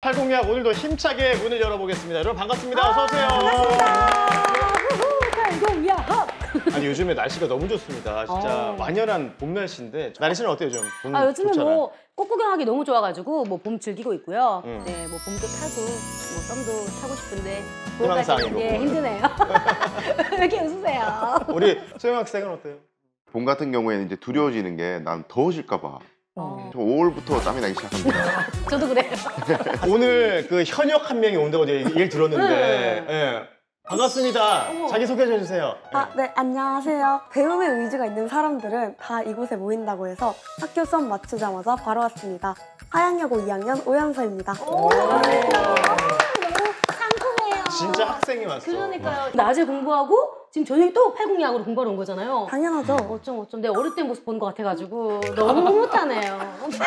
팔공약 오늘도 힘차게 문을 열어보겠습니다. 여러분 반갑습니다. 어서 오세요. 팔공약. 아니 요즘에 날씨가 너무 좋습니다. 진짜 완연한 봄 날씨인데 날씨는 어때요 좀? 요즘에 뭐 꽃구경하기 너무 좋아가지고 뭐 봄 즐기고 있고요. 네, 뭐 봄도 타고 뭐 썸도 타고 싶은데 희망사항이고. 예, 힘드네요. 왜 이렇게 웃으세요? 우리 소영 학생은 어때요? 봄 같은 경우에는 이제 두려워지는 게 난 더워질까 봐. 저 5월부터 땀이 나기 시작합니다. 저도 그래요. 오늘 그 현역 한 명이 온다고 얘기를 들었는데 예. 반갑습니다. 자기소개 좀 해주세요. 네, 안녕하세요. 배움의 의지가 있는 사람들은 다 이곳에 모인다고 해서 학교 수업 마치자마자 바로 왔습니다. 하양여고 2학년 오연서입니다. 상큼해요. 진짜 학생이 왔어. 그러니까요. 낮에 공부하고 지금 저녁에 또 팔공약으로 공부하러 온 거잖아요. 당연하죠. 어쩜 내 어릴 때 모습 본 것 같아가지고 너무 못하네요.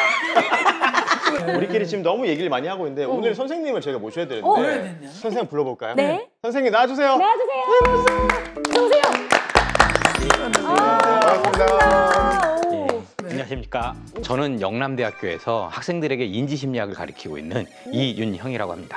우리끼리 지금 너무 얘기를 많이 하고 있는데 오늘 선생님을 저희가 모셔야 되는데 선생님 불러볼까요? 네. 선생님 나와주세요. 나와주세요. 들어오세요. 반갑습니다. 안녕하십니까. 저는 영남대학교에서 학생들에게 인지심리학을 가르치고 있는 이윤형이라고 합니다.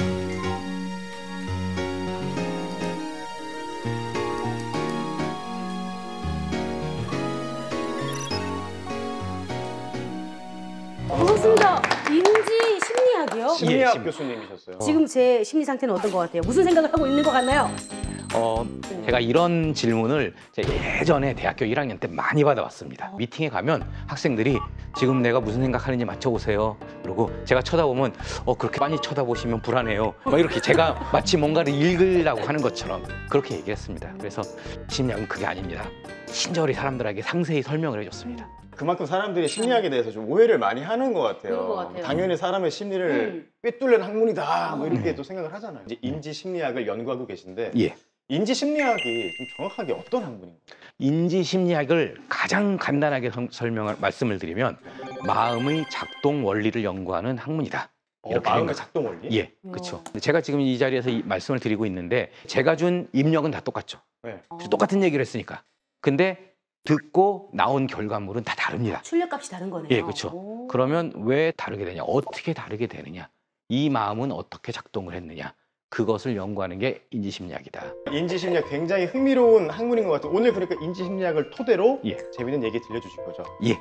반갑습니다. 인지 심리학이요? 심리학 예, 교수님이셨어요. 지금 제 심리 상태는 어떤 것 같아요? 무슨 생각을 하고 있는 것 같나요? 제가 이런 질문을 예전에 대학교 1학년 때 많이 받아왔습니다. 미팅에 가면 학생들이 지금 내가 무슨 생각하는지 맞춰보세요. 그리고 제가 쳐다보면 그렇게 많이 쳐다보시면 불안해요. 막 이렇게 제가 마치 뭔가를 읽으려고 하는 것처럼 그렇게 얘기를 했습니다. 그래서 심리학은 그게 아닙니다. 친절히 사람들에게 상세히 설명을 해줬습니다. 그만큼 사람들이 심리학에 대해서 좀 오해를 많이 하는 것 같아요. 그런 것 같아요. 당연히 사람의 심리를 꿰뚫는 학문이다 뭐 이렇게 또 생각을 하잖아요. 이제 인지 심리학을 연구하고 계신데 예. 인지 심리학이 좀 정확하게 어떤 학문인가요? 인지 심리학을 가장 간단하게 말씀을 드리면 마음의 작동 원리를 연구하는 학문이다. 이렇게 마음의 생각- 작동 원리? 예, 그렇죠. 제가 지금 이 자리에서 말씀을 드리고 있는데 제가 준 입력은 다 똑같죠. 네. 똑같은 얘기를 했으니까. 근데 듣고 나온 결과물은 다 다릅니다. 출력값이 다른 거네요. 예, 그렇죠. 그러면 왜 다르게 되냐? 어떻게 다르게 되느냐? 이 마음은 어떻게 작동을 했느냐? 그것을 연구하는 게 인지심리학이다. 인지 심리학 굉장히 흥미로운 학문인 것 같아요. 오늘 그러니까 인지 심리학을 토대로 예. 재밌는 얘기 들려주실 거죠? 예.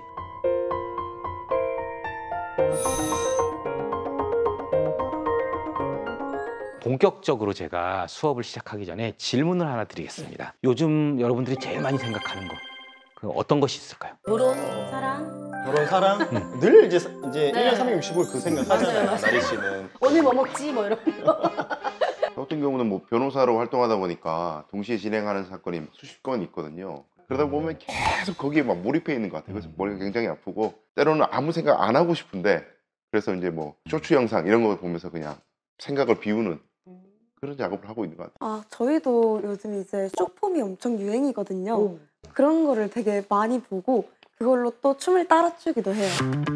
본격적으로 제가 수업을 시작하기 전에 질문을 하나 드리겠습니다. 요즘 여러분들이 제일 많이 생각하는 거, 그 어떤 것이 있을까요? 결혼, 사랑, 결혼, 사랑? 늘 이제 1년 365일 그 생각 하잖아요. 맞아요. 나리 씨는. 오늘 뭐 먹지 뭐 이런 거. 저 같은 경우는 뭐 변호사로 활동하다 보니까 동시에 진행하는 사건이 수십 건 있거든요. 그러다 보면 계속 거기에 막 몰입해 있는 것 같아요. 그래서 머리가 굉장히 아프고 때로는 아무 생각 안 하고 싶은데 그래서 이제 뭐 쇼츠 영상 이런 거 보면서 그냥 생각을 비우는 그런 작업을 하고 있는 것 같아요. 저희도 요즘 이제 쇼폼이 엄청 유행이거든요. 그런 거를 되게 많이 보고 그걸로 또 춤을 따라 추기도 해요.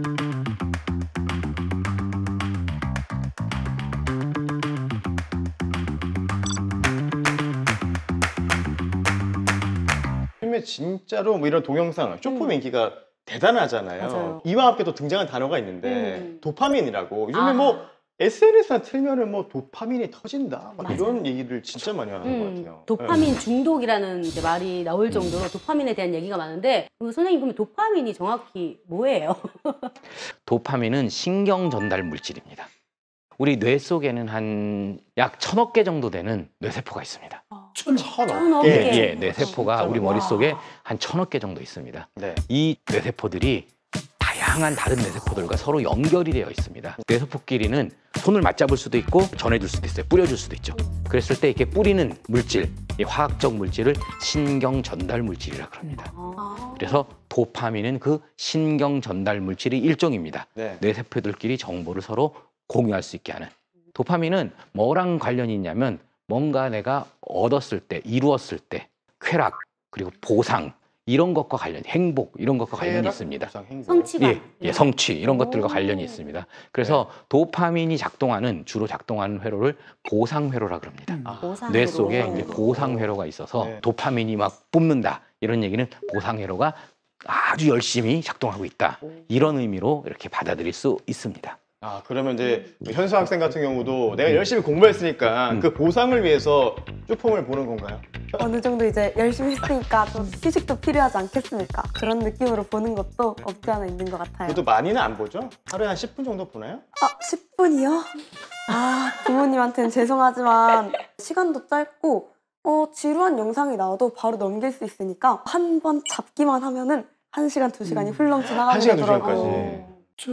요즘에 진짜로 뭐 이런 동영상, 쇼폼 인기가 대단하잖아요. 맞아요. 이와 함께 또 등장한 단어가 있는데 도파민이라고. 요즘에 아. 뭐 SNS나 틀면은 뭐 도파민이 터진다 막 맞아요. 이런 얘기를 진짜 많이 하는 것 같아요. 도파민 중독이라는 이제 말이 나올 정도로 도파민에 대한 얘기가 많은데 선생님 그러면 도파민이 정확히 뭐예요? 도파민은 신경 전달 물질입니다. 우리 뇌 속에는 한 약 1000억 개 정도 되는 뇌세포가 있습니다. 1000억 개. 개. 예, 뇌세포가 우리 머릿속에 한 1000억 개 정도 있습니다. 네. 이 뇌세포들이 다양한 다른 뇌세포들과 서로 연결이 되어 있습니다. 뇌세포끼리는 손을 맞잡을 수도 있고 전해줄 수도 있어요. 뿌려줄 수도 있죠. 그랬을 때 이렇게 뿌리는 물질, 이 화학적 물질을 신경 전달 물질이라고 합니다. 그래서 도파민은 그 신경 전달 물질의 일종입니다. 네. 뇌세포들끼리 정보를 서로 공유할 수 있게 하는. 도파민은 뭐랑 관련이 있냐면 뭔가 내가 얻었을 때, 이루었을 때 쾌락, 그리고 보상 이런 것과 관련, 행복 이런 것과 관련이 쾌락, 있습니다. 보상, 행복. 성취감. 예, 성취 이런 것들과 관련이 있습니다. 그래서 도파민이 주로 작동하는 회로를 보상회로라고 합니다. 보상으로. 뇌 속에 이제 보상회로가 있어서 네. 도파민이 막 뿜는다 이런 얘기는 보상회로가 아주 열심히 작동하고 있다 이런 의미로 이렇게 받아들일 수 있습니다. 아, 그러면 이제 현수 학생 같은 경우도 내가 열심히 공부했으니까 그 보상을 위해서 쭈폼을 보는 건가요? 어느 정도 이제 열심히 했으니까 좀 휴식도 필요하지 않겠습니까? 그런 느낌으로 보는 것도 없지 않아 있는 것 같아요. 그래도 많이는 안 보죠? 하루에 한 10분 정도 보나요? 아, 10분이요? 아, 부모님한테는 죄송하지만 시간도 짧고 지루한 영상이 나와도 바로 넘길 수 있으니까 한 번 잡기만 하면은 1시간, 2시간이 훌렁 지나가게 1시간, 되더라고요. 2시간까지.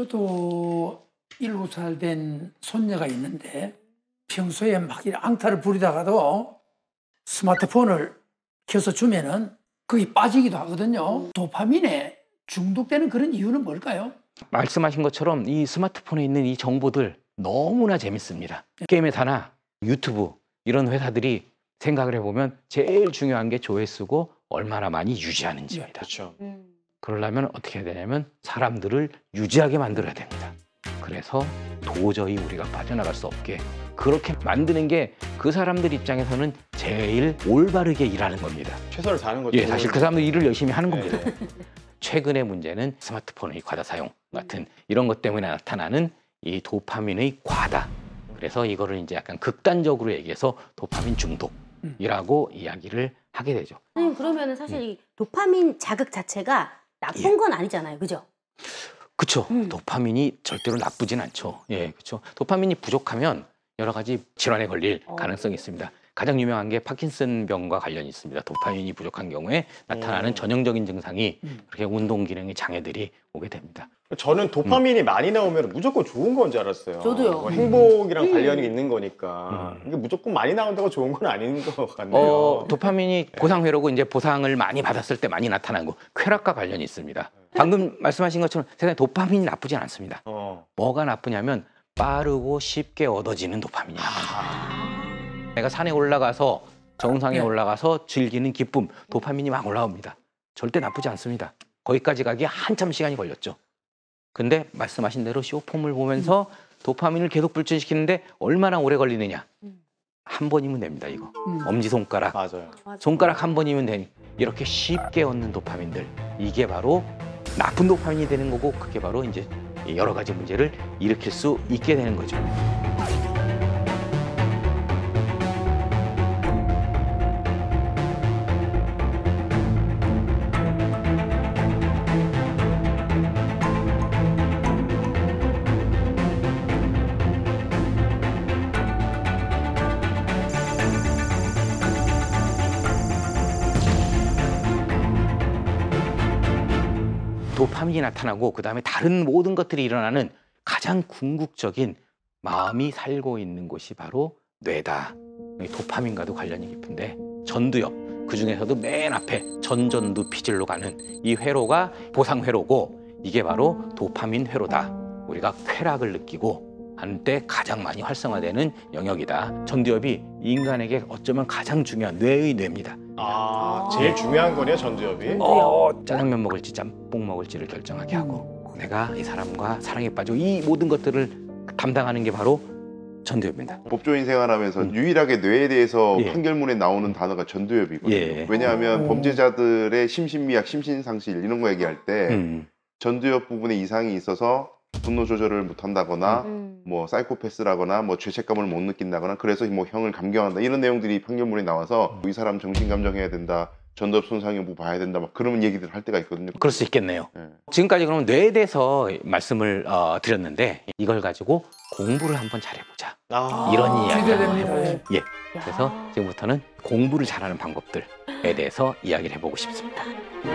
저도 7, 9살 된 손녀가 있는데 평소에 막 이렇게 앙탈을 부리다가도 스마트폰을 켜서 주면은 거기 빠지기도 하거든요. 도파민에 중독되는 그런 이유는 뭘까요? 말씀하신 것처럼 이 스마트폰에 있는 이 정보들 너무나 재밌습니다. 게임의 사나 유튜브 이런 회사들이 생각을 해보면 제일 중요한 게 조회수고 얼마나 많이 유지하는지입니다. 그렇죠. 그러려면 어떻게 해야 되냐면 사람들을 유지하게 만들어야 됩니다. 그래서 도저히 우리가 빠져나갈 수 없게 그렇게 만드는 게 그 사람들 입장에서는 제일 올바르게 일하는 겁니다. 최선을 다하는 거죠. 예, 사실 그 사람들 일을 열심히 하는 네. 겁니다. 최근의 문제는 스마트폰의 과다 사용 같은 이런 것 때문에 나타나는 이 도파민의 과다. 그래서 이거를 이제 약간 극단적으로 얘기해서 도파민 중독이라고 이야기를 하게 되죠. 선생님 그러면은 사실 이 도파민 자극 자체가 나쁜 건 아니잖아요, 그죠? 그렇죠. 도파민이 절대로 나쁘진 않죠. 예, 그렇죠. 도파민이 부족하면 여러 가지 질환에 걸릴 가능성이 있습니다. 가장 유명한 게 파킨슨병과 관련이 있습니다. 도파민이 부족한 경우에 나타나는 전형적인 증상이 그렇게 운동 기능의 장애들이 오게 됩니다. 저는 도파민이 많이 나오면 무조건 좋은 건 줄 알았어요. 저도요. 뭐 행복이랑 관련이 있는 거니까. 이게 무조건 많이 나온다고 좋은 건 아닌 것 같네요. 도파민이 보상회로고 이제 보상을 많이 받았을 때 많이 나타나고 쾌락과 관련이 있습니다. 방금 말씀하신 것처럼 세상에 도파민이 나쁘진 않습니다. 뭐가 나쁘냐면 빠르고 쉽게 얻어지는 도파민이 나쁩니다. 내가 산에 올라가서 정상에 올라가서 즐기는 기쁨, 도파민이 막 올라옵니다. 절대 나쁘지 않습니다. 거기까지 가기에 한참 시간이 걸렸죠. 근데 말씀하신 대로 쇼폼을 보면서 도파민을 계속 불순시키는데 얼마나 오래 걸리느냐. 한 번이면 됩니다, 이거. 엄지손가락. 맞아요. 손가락 한 번이면 되니 이렇게 쉽게 얻는 도파민들. 이게 바로 나쁜 도파민이 되는 거고 그게 바로 이제 여러 가지 문제를 일으킬 수 있게 되는 거죠. 도파민이 나타나고 그다음에 다른 모든 것들이 일어나는 가장 궁극적인 마음이 살고 있는 곳이 바로 뇌다. 도파민과도 관련이 깊은데 전두엽, 그중에서도 맨 앞에 전전두 피질로 가는 이 회로가 보상회로고 이게 바로 도파민 회로다. 우리가 쾌락을 느끼고 한때 가장 많이 활성화되는 영역이다. 전두엽이 인간에게 어쩌면 가장 중요한 뇌의 뇌입니다. 아, 제일 중요한 거네요, 전두엽이. 짜장면 먹을지 짬뽕 먹을지를 결정하게 하고 내가 이 사람과 사랑에 빠지고 이 모든 것들을 담당하는 게 바로 전두엽입니다. 법조인 생활하면서 유일하게 뇌에 대해서 예. 판결문에 나오는 단어가 전두엽이거든요. 예. 왜냐하면 범죄자들의 심신미약, 심신상실 이런 거 얘기할 때 전두엽 부분에 이상이 있어서 분노 조절을 못한다거나 뭐 사이코패스라거나 뭐 죄책감을 못 느낀다거나 그래서 뭐 형을 감경한다 이런 내용들이 판결문에 나와서 이 사람 정신감정해야 된다, 전두엽 손상 여부 봐야 된다 막 그런 얘기들 할 때가 있거든요. 그럴 수 있겠네요. 예. 지금까지 그러면 뇌에 대해서 말씀을 드렸는데 이걸 가지고 공부를 한번 잘해보자. 이런 이야기를 기대됩니다. 해보죠. 예. 그래서 지금부터는 공부를 잘하는 방법들에 대해서 이야기를 해보고 싶습니다.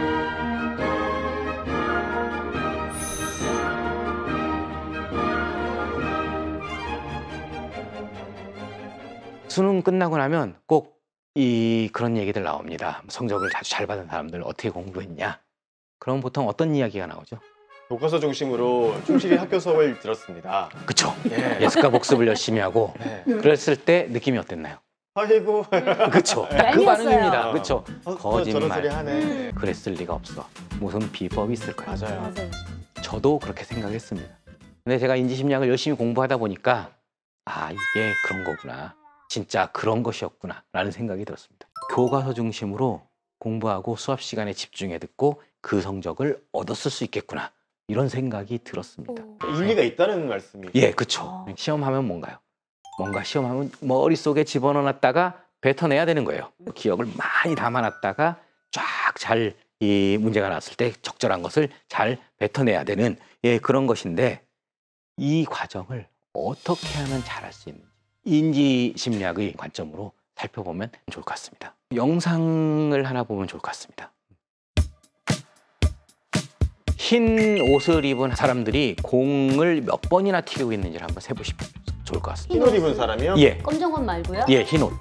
수능 끝나고 나면 꼭 그런 얘기들 나옵니다. 성적을 아주 잘 받은 사람들 어떻게 공부했냐? 그럼 보통 어떤 이야기가 나오죠? 교과서 중심으로 충실히 학교 수업을 들었습니다. 그쵸? 예. 예습과 복습을 열심히 하고 네. 그랬을 때 느낌이 어땠나요? 아이고. 그쵸? 그 얄미웠어요. 반응입니다. 그쵸? 저런 거짓말. 소리 하네. 그랬을 리가 없어. 무슨 비법이 있을까요? 맞아요. 맞아요. 저도 그렇게 생각했습니다. 근데 제가 인지심리학을 열심히 공부하다 보니까 아 이게 그런 거구나. 진짜 그런 것이었구나 라는 생각이 들었습니다. 교과서 중심으로 공부하고 수업 시간에 집중해 듣고 그 성적을 얻었을 수 있겠구나 이런 생각이 들었습니다. 일리가 있다는 말씀이에요. 예, 그렇죠. 시험하면 뭔가요? 뭔가 시험하면 머릿속에 집어넣어놨다가 뱉어내야 되는 거예요. 기억을 많이 담아놨다가 쫙 잘 이 문제가 나왔을 때 적절한 것을 잘 뱉어내야 되는 그런 것인데 이 과정을 어떻게 하면 잘할 수 있는지 인지심리학의 관점으로 살펴보면 좋을 것 같습니다. 영상을 하나 보면 좋을 것 같습니다. 흰 옷을 입은 사람들이 공을 몇 번이나 튀기고 있는지를 한번 세보시면 좋을 것 같습니다. 흰 옷 입은 사람이요? 예, 검정 옷 말고요? 예, 흰 옷.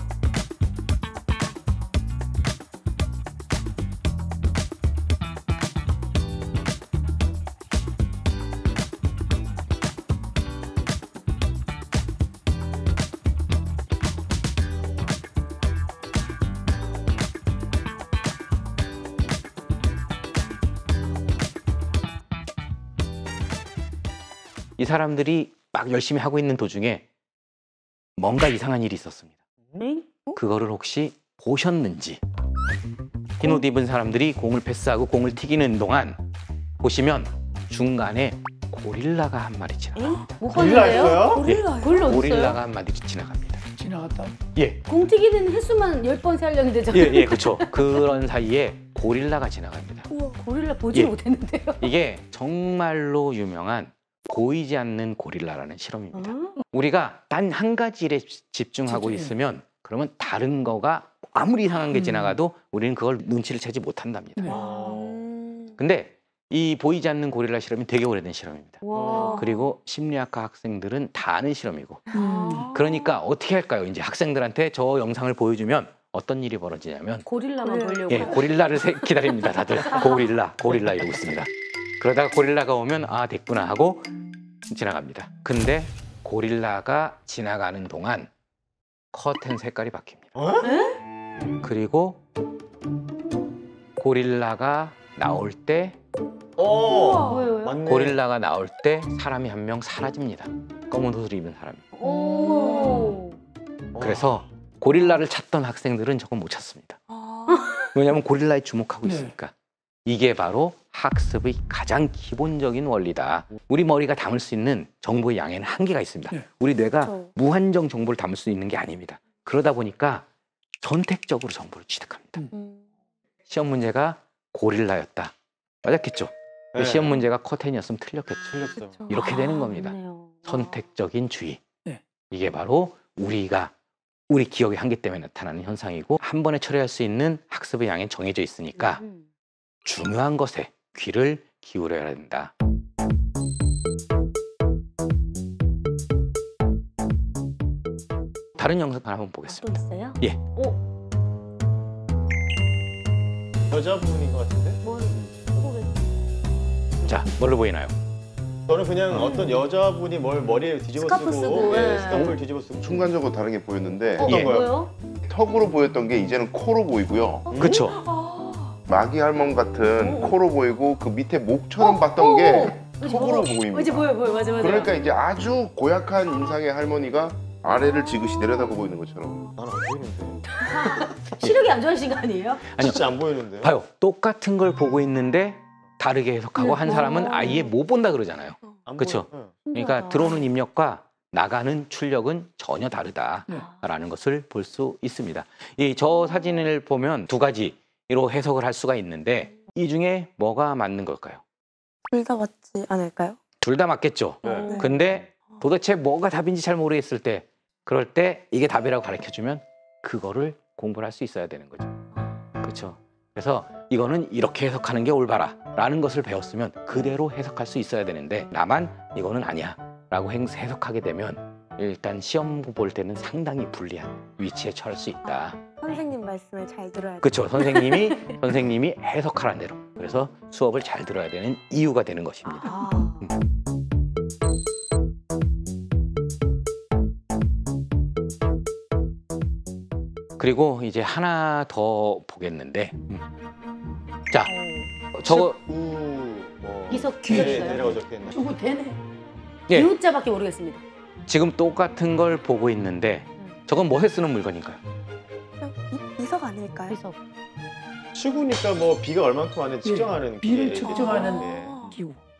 이 사람들이 막 열심히 하고 있는 도중에 뭔가 이상한 일이 있었습니다. 응? 그거를 혹시 보셨는지. 흰 옷 입은 사람들이 공을 패스하고 공을 튀기는 동안 보시면 중간에 고릴라가 한 마리 지나갑니다. 못 고릴라 봤는데요? 있어요? 고릴라요? 고릴라 어딨어요? 고릴라가 한 마리 지나갑니다. 지나갔다. 예, 공 튀기는 횟수만 10번 세하려면 되잖아요. 예, 그렇죠. 그런 사이에 고릴라가 지나갑니다. 우와. 고릴라 보지를 예. 못했는데요. 이게 정말로 유명한 보이지 않는 고릴라라는 실험입니다. 어? 우리가 단 한 가지 일에 집중하고 집중해. 있으면 그러면 다른 거가 아무리 이상한 게 지나가도 우리는 그걸 눈치를 채지 못한답니다. 네. 근데 이 보이지 않는 고릴라 실험이 되게 오래된 실험입니다. 와. 그리고 심리학과 학생들은 다 아는 실험이고 아. 그러니까 어떻게 할까요? 이제 학생들한테 저 영상을 보여주면 어떤 일이 벌어지냐면 고릴라만 보려고. 예, 고릴라를 기다립니다. 다들 고릴라 이러고 있습니다. 그러다가 고릴라가 오면 아 됐구나 하고 지나갑니다. 근데 고릴라가 지나가는 동안 커튼 색깔이 바뀝니다. 어? 그리고 고릴라가 나올 때 보여요? 맞네. 고릴라가 나올 때 사람이 한 명 사라집니다. 검은 옷을 입은 사람이. 오. 그래서 고릴라를 찾던 학생들은 저건 못 찾습니다. 왜냐하면 고릴라에 주목하고 네. 있으니까. 이게 바로 학습의 가장 기본적인 원리다. 우리 머리가 담을 수 있는 정보의 양에는 한계가 있습니다. 네. 우리 뇌가 그렇죠. 무한정 정보를 담을 수 있는 게 아닙니다. 그러다 보니까 선택적으로 정보를 취득합니다. 시험 문제가 고릴라였다. 맞았겠죠? 네. 시험 문제가 커튼이었으면 틀렸겠죠. 틀렸어요. 이렇게 되는 겁니다. 맞네요. 선택적인 주의. 네. 이게 바로 우리 기억의 한계 때문에 나타나는 현상이고 한 번에 처리할 수 있는 학습의 양이 정해져 있으니까 중요한 것에 귀를 기울여야 된다. 다른 영상 한번 또 보겠습니다. 있어요? 예. 오, 여자분인 것 같은데? 뭘 쓰고 계세요? 자, 뭘로 보이나요? 저는 그냥 어떤 여자분이 뭘 머리에 뒤집어 스카프 쓰고, 예. 스카프를 뒤집어 쓰고. 순간적으로 다른 게 보였는데 어, 예. 뭐요? 턱으로 보였던 게 이제는 코로 보이고요. 그렇죠. 마귀 할멈 같은 어. 코로 보이고 그 밑에 목처럼 봤던 게 턱으로 보입니다. 이제 보여, 맞아. 그러니까 이제 아주 고약한 인상의 할머니가 아래를 지그시 내려다보고 있는 것처럼. 난 안 보이는데. 시력이 안 좋아지신 거 아니에요? 아니요. 진짜 안 보이는데. 봐요. 똑같은 걸 보고 있는데 다르게 해석하고 한 사람은 아예 못 본다 그러잖아요. 안 그쵸. 보여. 그러니까 들어오는 입력과 나가는 출력은 전혀 다르다라는 네. 것을 볼 수 있습니다. 저 사진을 보면 두 가지로 해석을 할 수가 있는데 이 중에 뭐가 맞는 걸까요? 둘 다 맞지 않을까요? 둘 다 맞겠죠. 네. 근데 도대체 뭐가 답인지 잘 모르겠을 때 그럴 때 이게 답이라고 가르쳐주면 그거를 공부를 할 수 있어야 되는 거죠. 그렇죠. 그래서 이거는 이렇게 해석하는 게 올바라라는 것을 배웠으면 그대로 해석할 수 있어야 되는데 나만 이거는 아니야 라고 해석하게 되면 일단 시험 볼 때는 상당히 불리한 위치에 처할 수 있다. 선생님 말씀을 잘 들어야 돼요. 그렇죠. 선생님이 해석하라는 대로. 그래서 수업을 잘 들어야 되는 이유가 되는 것입니다. 아. 그리고 이제 하나 더 보겠는데 자 저거 뭐 이석 귀에 내려가 적혀 있나? 저거 되네. 예, 이웃자밖에 모르겠습니다. 지금 똑같은 걸 보고 있는데 저건 뭐에 쓰는 물건인가요? 이석 아닐까요? 이석. 추구니까 뭐 비가 얼만큼 안에 측정하는 비를 게- 측정하는 네. 기구.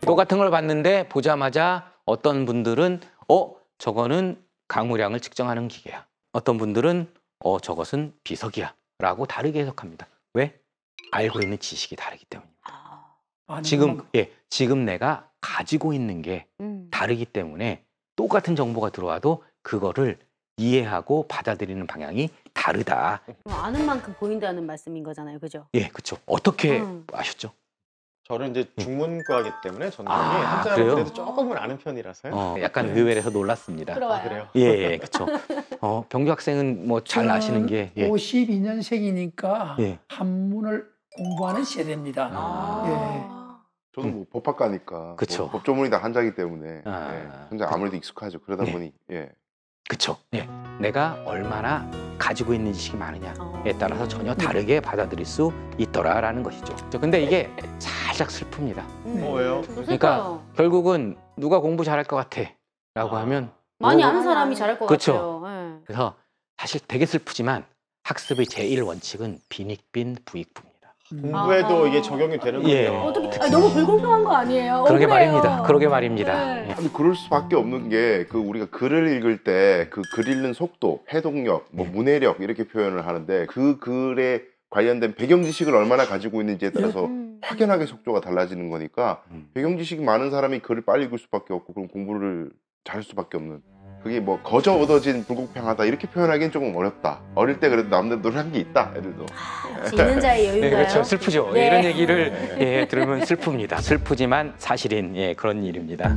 똑같은 걸 봤는데 보자마자 어떤 분들은 저거는 강우량을 측정하는 기계야. 어떤 분들은 저것은 비석이야 라고 다르게 해석합니다. 왜? 알고 있는 지식이 다르기 때문입니다. 아는 지금 것만큼. 지금 내가 가지고 있는 게 다르기 때문에 똑같은 정보가 들어와도 그거를 이해하고 받아들이는 방향이 다르다. 아는 만큼 보인다는 말씀인 거잖아요, 그죠? 예, 그렇죠. 어떻게 아셨죠? 저는 이제 중문과이기 때문에 전공이 아, 한자를 그래요? 그래도 조금은 아는 편이라서요. 약간 의외라서 놀랐습니다. 아, 그래요? 예, 그렇죠. 병주 학생은 뭐 잘 아시는 게 52년생이니까 예. 한문을 공부하는 세대입니다. 저도 뭐 법학과니까 그쵸. 뭐 법조문이 다 한자이기 때문에 아. 예, 한자 아무래도 익숙하죠. 그러다 네. 보니 예. 그렇죠. 예. 내가 얼마나 가지고 있는 지식이 많으냐에 따라서 전혀 다르게 받아들일 수 있더라라는 것이죠. 근데 이게 살짝 슬픕니다. 왜요? 그러니까 결국은 누가 공부 잘할 것 같아라고 하면 많이 아는 사람이 잘할 것 그쵸. 같아요. 예. 그래서 사실 되게 슬프지만 학습의 제1원칙은 빈익빈 부익부입니다. 공부에도 이게 적용이 되는군요. 예. 어떻게 너무 불공평한 거 아니에요? 그러게 억울해요. 말입니다. 그러게 말입니다. 네. 예. 아니 그럴 수밖에 없는 게 그 우리가 글을 읽을 때 그 글 읽는 속도, 해독력, 뭐 문해력 이렇게 표현을 하는데 그 글에 관련된 배경 지식을 얼마나 가지고 있는지에 따라서 확연하게 속도가 달라지는 거니까 배경 지식이 많은 사람이 글을 빨리 읽을 수밖에 없고 그럼 공부를 잘할 수밖에 없는. 그게 뭐 거저 얻어진 불공평하다 이렇게 표현하기는 조금 어렵다. 어릴 때 그래도 남들도 한 게 있다. 예를 들어. 역시 있는 자의 여유가요. 네, 그렇죠. 슬프죠. 네. 이런 얘기를 들으면 슬픕니다. 슬프지만 사실인 그런 일입니다.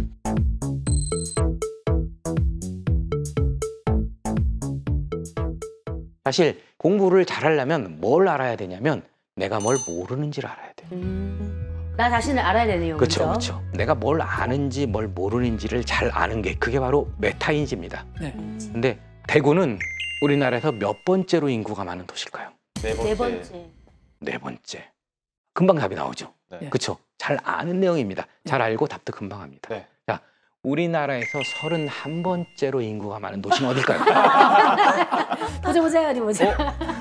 사실 공부를 잘하려면 뭘 알아야 되냐면 내가 뭘 모르는지를 알아야 돼요. 나 자신을 알아야 되네요. 그렇죠, 먼저. 그렇죠. 내가 뭘 아는지 뭘 모르는지를 잘 아는 게 그게 바로 메타인지입니다. 네. 근데 대구는 우리나라에서 몇 번째로 인구가 많은 도시일까요? 네 번째. 네 번째. 금방 답이 나오죠. 네. 그렇죠. 잘 아는 내용입니다. 잘 알고 답도 금방 합니다. 네. 자, 우리나라에서 31번째로 인구가 많은 도시는 어딜까요? 보자, 어디 보자.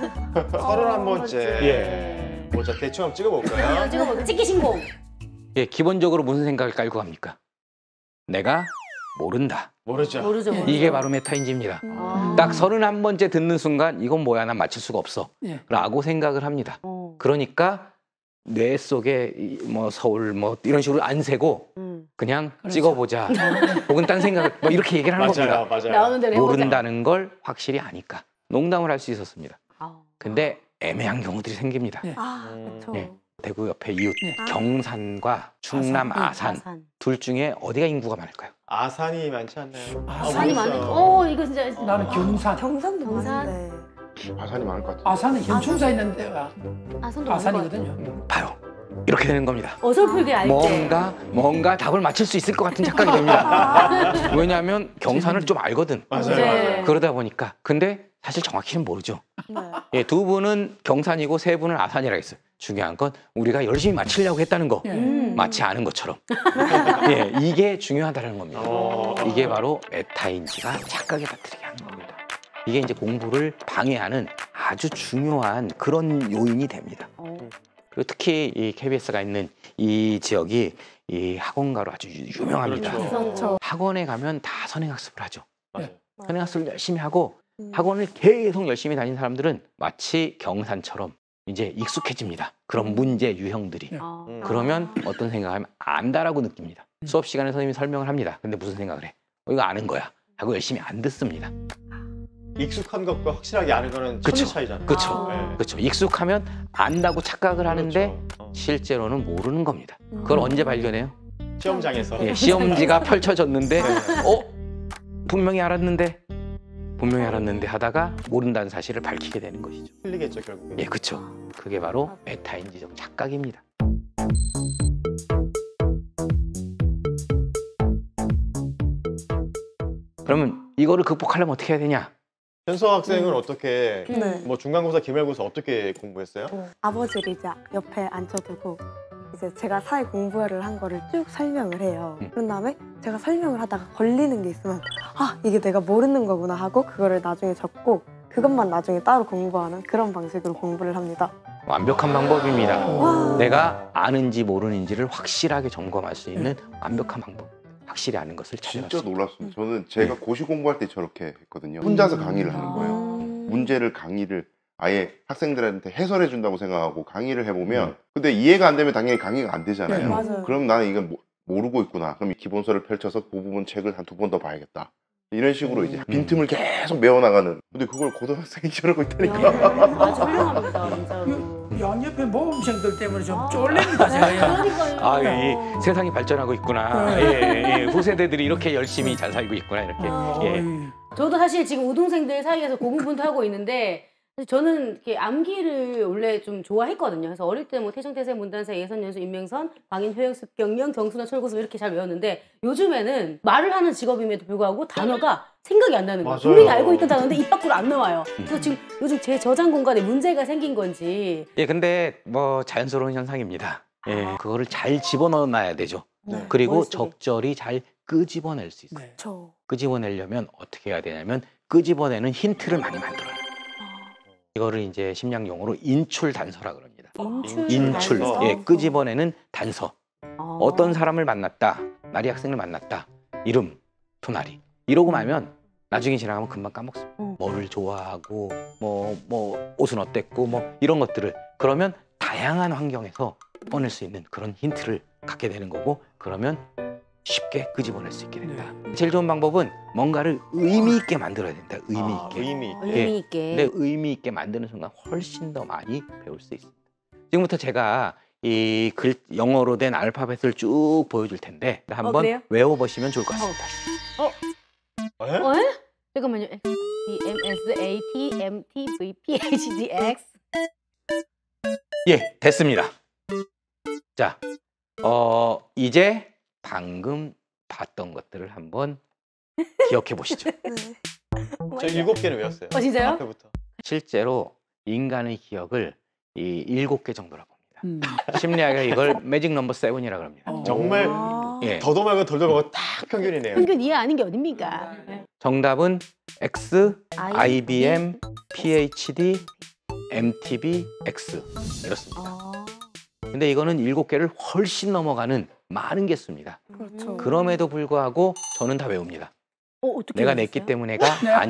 31번째. 예. 뭐, 자, 대충 한번 찍어볼까요? 찍어볼까? 찍기 신공. 예, 기본적으로 무슨 생각을 깔고 갑니까? 내가 모른다. 모르죠. 모르죠. 이게 바로 메타인지입니다. 아. 딱 31번째 듣는 순간 이건 뭐야 난 맞출 수가 없어 예. 라고 생각을 합니다. 그러니까 뇌 속에 뭐 서울 뭐 이런 식으로 안 세고 그냥 그렇죠. 찍어보자 혹은 딴 생각을 뭐 이렇게 얘기를 하는 맞아요, 겁니다. 맞아요. 나오는 대로 해보자. 모른다는 걸 확실히 아니까 농담을 할 수 있었습니다. 아. 근데 애매한 경우들이 생깁니다. 예. 그렇죠. 예. 대구 옆에 이웃 네. 경산과 충남 아산 둘 중에 어디가 인구가 많을까요? 아산이 많지 않나요? 아산이 모르겠어요. 많은. 이거 진짜. 나는 경산. 경상도 경산? 많은데. 아산이 많을 것 같아요. 아산은 현충사 있는 데가 아산도 많은 것 같아요. 아산이거든요. 봐요. 이렇게 되는 겁니다. 어설프게 알 때. 뭔가 답을 맞출 수 있을 것 같은 착각이 됩니다. 왜냐하면 경산을 좀 알거든. 맞아요, 네. 맞아요. 그러다 보니까. 근데 사실 정확히는 모르죠. 네. 예, 두 분은 경산이고 세 분은 아산이라 했어요. 중요한 건 우리가 열심히 맞추려고 했다는 거. 예. 마치 아는 것처럼. 예, 이게 중요하다는 겁니다. 이게 바로 메타인지가 착각에 빠뜨리게 하는 겁니다. 이게 이제 공부를 방해하는 아주 중요한 그런 요인이 됩니다. 그리고 특히 이 KBS가 있는 이 지역이 이 학원가로 아주 유명합니다. 그렇죠. 그렇죠. 학원에 가면 다 선행학습을 하죠. 맞아요. 선행학습을 열심히 하고 학원을 계속 열심히 다닌 사람들은 마치 경산처럼 이제 익숙해집니다. 그런 문제 유형들이. 아. 그러면 어떤 생각하면 안다라고 느낍니다. 수업 시간에 선생님이 설명을 합니다. 근데 무슨 생각을 해? 이거 아는 거야. 하고 열심히 안 듣습니다. 익숙한 것과 확실하게 아는 거는 그쵸. 천지 차이잖아요. 그렇죠. 네. 그렇죠. 익숙하면 안다고 착각을 하는데 그렇죠. 실제로는 모르는 겁니다. 그걸 언제 발견해요? 시험장에서. 예, 시험지가 펼쳐졌는데 분명히 알았는데 하다가 모른다는 사실을 밝히게 되는 것이죠. 틀리겠죠, 결국에. 예, 그렇죠. 그게 바로 메타인지적 착각입니다. 그러면 이거를 극복하려면 어떻게 해야 되냐? 현서 학생은 어떻게 네. 뭐 중간고사, 기말고사 어떻게 공부했어요? 아버지를 이제 옆에 앉혀두고 이제 제가 사회 공부를 한 거를 쭉 설명을 해요. 그런 다음에 제가 설명을 하다가 걸리는 게 있으면 이게 내가 모르는 거구나 하고 그거를 나중에 적고 그것만 나중에 따로 공부하는 그런 방식으로 공부를 합니다. 완벽한 방법입니다. 와. 내가 아는지 모르는지를 확실하게 점검할 수 있는 완벽한 방법. 확실히 아는 것을 찾아갈 진짜 수 있다. 놀랐습니다. 저는 제가 고시 공부할 때 저렇게 했거든요. 혼자서 강의를 하는 거예요. 문제를 강의를 아예 학생들한테 해설해 준다고 생각하고 강의를 해보면 근데 이해가 안 되면 당연히 강의가 안 되잖아요. 네, 맞아요. 그럼 나는 이건 모르고 있구나. 그럼 이 기본서를 펼쳐서 그 부분 책을 한 2번 더 봐야겠다. 이런 식으로 이제 빈틈을 계속 메워나가는. 근데 그걸 고등학생이 저러고 있다니까. 아주 훌륭합니다, 진짜로. 양옆에 모범생들 때문에 좀 쫄립니다, 제가. 그러니까요. 아, 이 세상이 발전하고 있구나. 예, 후세대들이 이렇게 열심히 잘 살고 있구나 이렇게. 예. 저도 사실 지금 우등생들 사이에서 고군분투하고 있는데 저는 이렇게 암기를 원래 좀 좋아했거든요. 그래서 어릴 때 뭐 태정태세, 문단세, 예선, 연수, 인명선, 방인, 효역, 습경령, 경수나 철구수 이렇게 잘 외웠는데 요즘에는 말을 하는 직업임에도 불구하고 단어가 생각이 안 나는 거예요. 맞아요. 분명히 알고 있던 단어인데 입 밖으로 안 나와요. 그래서 지금 요즘 제 저장 공간에 문제가 생긴 건지. 예, 근데 뭐 자연스러운 현상입니다. 예, 그거를 잘 집어넣어놔야 되죠. 네. 그리고 머릿속에. 적절히 잘 끄집어낼 수 있어요. 네. 저. 끄집어내려면 어떻게 해야 되냐면 끄집어내는 힌트를 많이 만들어요. 이거를 이제 심리학 용어로 인출 단서라 그럽니다. 인출, 단서? 예, 끄집어내는 단서. 어떤 사람을 만났다, 나리 학생을 만났다, 이름, 토나리. 이러고 나면 나중에 지나가면 금방 까먹습니다. 뭐를 좋아하고, 뭐 옷은 어땠고, 뭐 이런 것들을. 그러면 다양한 환경에서 꺼낼 수 있는 그런 힌트를 갖게 되는 거고, 그러면 쉽게 끄집어낼 수 있게 된다. 제일 좋은 방법은 뭔가를 의미 있게 만들어야 된다. 의미 있게. 의미 있게. 의미 있게. 근데 의미 있게 만드는 순간 훨씬 더 많이 배울 수 있습니다. 지금부터 제가 이 영어로 된 알파벳을 쭉 보여줄 텐데 한번 그래요? 외워보시면 좋을 것 같습니다. 에? 어? 잠깐만요. X, B, M, S, A, T, M, T, V, P, H, D, X. 예, 됐습니다. 자, 이제 방금 봤던 것들을 한번 기억해 보시죠. 네. 저 7개는 외웠어요. 진짜요? 앞에부터. 실제로 인간의 기억을 이 7개 정도라고 합니다. 음. 심리학에 이걸 매직 넘버 7이라고 합니다. 정말 아. 예. 더도 말고 덜도 말고 딱 평균이네요. 평균 이해 아닌 게 어딥니까? 정답은 X, IBM, PhD, MTB, X 이렇습니다. 아. 근데 이거는 7개를 훨씬 넘어가는 많은 개수입니다. 그렇죠. 그럼에도 불구하고 저는 다 외웁니다. 어떻게 내가 외웠어요? 냈기 때문에가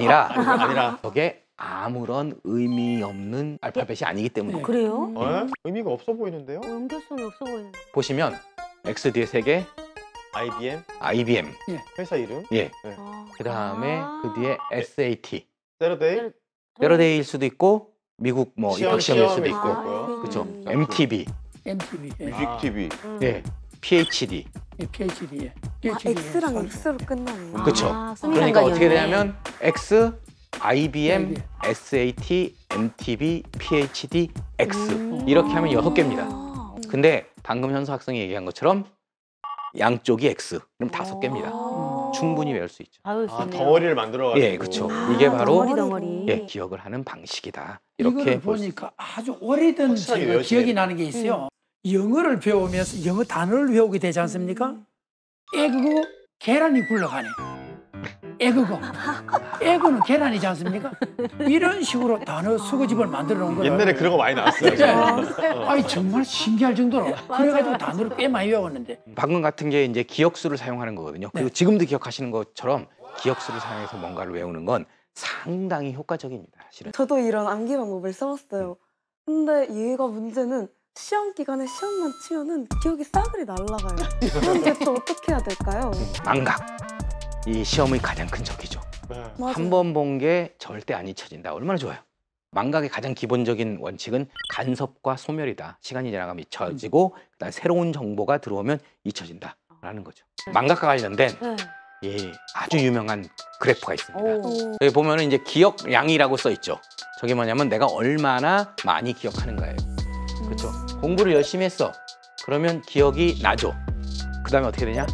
아니라 저게 아무런 의미 없는 알파벳이 아니기 때문에 그래요? 의미가 없어 보이는데요? 연결성이 없어 보이는데. 보시면 X 뒤에 3개, IBM IBM, 회사 이름, 예, 아. 그 다음에 그 뒤에 SAT, 세러데이, 페러데이일 수도 있고 미국 뭐 입학 시험일 수도 있고, 있고요. 그렇죠. MTB, MTV, 예. 뮤직 TV. 예, PhD, 예, PhD, 예. 아, PhD, 예. X랑 X로 끝나네요. 그쵸. 그러니까 어떻게 되냐면 X, IBM, SAT, MTB, PhD, X 이렇게 하면 6개입니다. 아. 근데 방금 현수 학생이 얘기한 것처럼 양쪽이 X, 그럼 5개입니다. 충분히 외울 수 있죠. 아유, 아, 덩어리를 만들어가지고. 예, 그렇죠. 이게 바로 덩어리. 예, 기억을 하는 방식이다. 이거를 이렇게 볼 수 보니까 아주 오래된 확실하게 제가 외워지네요. 기억이 나는 게 있어요. 영어를 배우면서 영어 단어를 외우게 되지 않습니까? 에그고 계란이 굴러가네. 에그고 에그는 계란이지 않습니까? 이런 식으로 단어 수거집을 만들어 놓은 거예요. 옛날에 그런 거 많이 나왔어요. 네. 저는. 아니 정말 신기할 정도로 그래가지고 단어를 꽤 많이 외웠는데 방금 같은 게 이제 기억수를 사용하는 거거든요. 그리고 네. 지금도 기억하시는 것처럼 기억수를 사용해서 뭔가를 외우는 건 상당히 효과적입니다. 실은. 저도 이런 암기 방법을 써봤어요. 근데 얘가 문제는 시험 기간에 시험만 치면은 기억이 싸그리 날아가요. 그런데 또 어떻게 해야 될까요? 망각. 이 시험의 가장 큰 적이죠. 네. 맞아요. 한 번 본 게 절대 안 잊혀진다. 얼마나 좋아요. 망각의 가장 기본적인 원칙은 간섭과 소멸이다. 시간이 지나가면 잊혀지고 그다음에 새로운 정보가 들어오면 잊혀진다라는 거죠. 망각과 관련된 네. 예, 아주 유명한 그래프가 있습니다. 오. 여기 보면은 이제 기억량이라고 써 있죠. 저게 뭐냐면 내가 얼마나 많이 기억하는가예요. 그렇죠. 공부를 열심히 했어. 그러면 기억이 나죠. 그다음에 어떻게 되냐?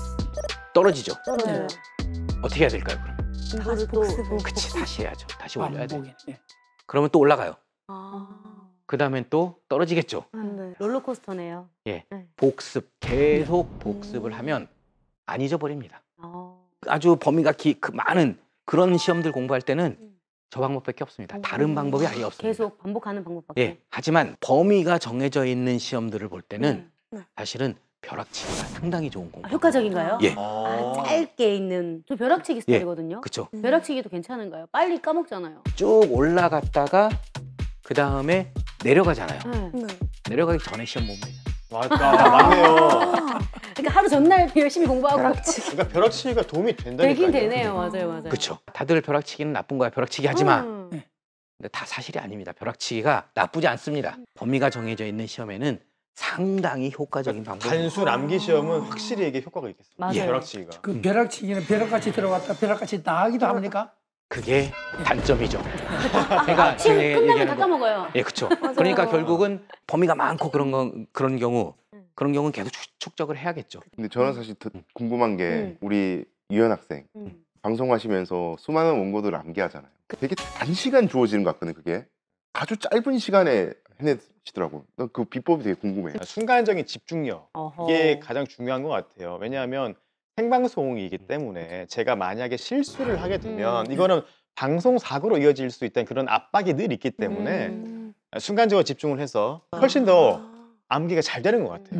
떨어지죠. 떨어져요. 어떻게 해야 될까요? 그럼? 공부를 또 복습을. 그치, 다시 해야죠. 다시 올려야 돼. 반복이. 예. 그러면 또 올라가요. 아. 그다음엔 또 떨어지겠죠. 네. 롤러코스터네요. 복습, 계속 복습을 하면 안 잊어버립니다. 아. 아주 범위가 많은 그런 시험들 공부할 때는 저 방법밖에 없습니다. 다른 방법이 아예 없습니다. 계속 반복하는 방법밖에. 예. 하지만 범위가 정해져 있는 시험들을 볼 때는 네. 사실은 벼락치기가 상당히 좋은 공부. 효과적인가요? 예. 아, 짧게 있는. 저 벼락치기 스타일이거든요. 그렇죠. 벼락치기도 괜찮은가요? 빨리 까먹잖아요. 쭉 올라갔다가 그 다음에 내려가잖아요. 네. 네. 내려가기 전에 시험 보면 되죠. 맞다, 맞네요. 그러니까 하루 전날 열심히 공부하고 벼락치기. 그러니까 벼락치기가 도움이 된다니까요. 되긴 되네요. 맞아요, 맞아요. 그렇죠. 다들 벼락치기는 나쁜 거야. 벼락치기 하지 마. 음. 근데 다 사실이 아닙니다. 벼락치기가 나쁘지 않습니다. 범위가 정해져 있는 시험에는 상당히 효과적인 방법. 단순 암기 시험은 확실히 이게 효과가 있겠습니다. 맞아요. 벼락치기가. 그 벼락치기는 벼락같이 들어갔다 벼락같이 나가기도 합니까? 그게 단점이죠. 그러니까 시험 제가 끝나면 얘기하는 다 거- 까먹어요. 예, 그렇죠. 그러니까 결국은 범위가 많고 그런 경우는 계속 축적을 해야겠죠. 근데 저는 사실 더 궁금한 게 우리 유연 학생 음. 방송하시면서 수많은 원고들을 암기하잖아요. 되게 단시간 주어지는 것 같거든요. 그게 아주 짧은 시간에 해내시더라고요. 그 비법이 되게 궁금해요. 순간적인 집중력. 어허. 이게 가장 중요한 것 같아요. 왜냐하면 생방송이기 때문에 제가 만약에 실수를 하게 되면 이거는 방송 사고로 이어질 수 있다는 그런 압박이 늘 있기 때문에 순간적으로 집중을 해서 훨씬 더 암기가 잘 되는 것 같아요.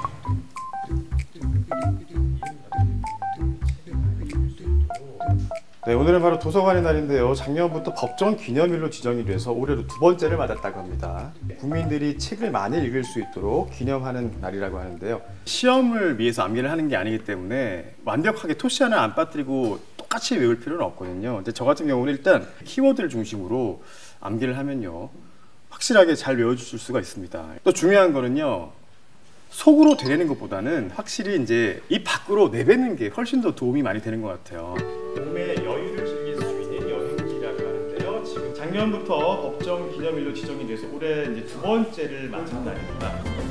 네, 오늘은 바로 도서관의 날인데요. 작년부터 법정 기념일로 지정이 돼서 올해로 2번째를 맞았다고 합니다. 국민들이 책을 많이 읽을 수 있도록 기념하는 날이라고 하는데요. 시험을 위해서 암기를 하는 게 아니기 때문에 완벽하게 토시 하나 안 빠뜨리고 똑같이 외울 필요는 없거든요. 근데 저 같은 경우는 일단 키워드를 중심으로 암기를 하면요, 확실하게 잘 외워주실 수가 있습니다. 또 중요한 거는요, 속으로 되뇌는 것보다는 확실히 이제 입 밖으로 내뱉는 게 훨씬 더 도움이 많이 되는 것 같아요. 몸의 여유를 즐길 수 있는 여행기라고 하는데요. 지금 작년부터 법정 기념일로 지정이 돼서 올해 이제 2번째를 맞은 날입니다.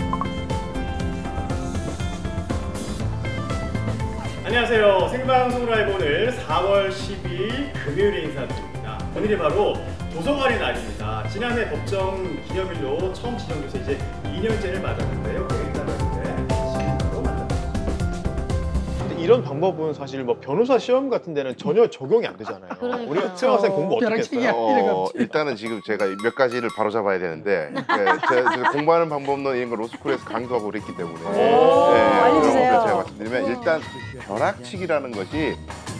안녕하세요. 생방송 라이브 오늘 4월 12일 금요일에 인사드립니다. 오늘이 바로 도서관의 날입니다. 지난해 법정 기념일로 처음 지정돼서 이제 2년째를 맞았는데요. 지금으로 맞았습니다. 근데 이런 방법은 사실 뭐 변호사 시험 같은 데는 전혀 적용이 안 되잖아요. 그러니까요. 우리 수험학생 공부 어떻게 벼락치기야. 했어요? 일단은 지금 제가 몇 가지를 바로 잡아야 되는데 제가 공부하는 방법론 이런 거 로스쿨에서 강조하고 그랬기 때문에 알려주세요. 그런 거 제가 말씀드리면 일단 벼락치기라는 것이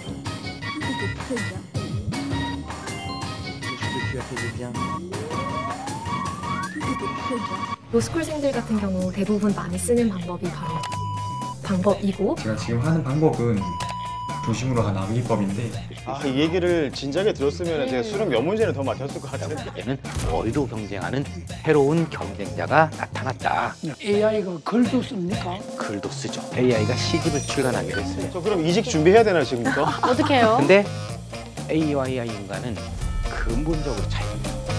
로스쿨생들 같은 경우 대부분 많이 쓰는 방법이 바로 방법이고 제가 지금 하는 방법은 도심으로 한 암기법인데 아, 이 얘기를 진작에 들었으면 제가 수능 몇 문제는 더 맞췄을 것 같은데. 얘는 머리로 경쟁하는 새로운 경쟁자가 나타났다. AI가 글도 씁니까? 글도 쓰죠. AI가 시집을 출간하기로 했어요. 저 그럼 이직 준비해야 되나 지금부터? 어떻게 해요? 근데 AI와 인간은 근본적으로 차이입니다.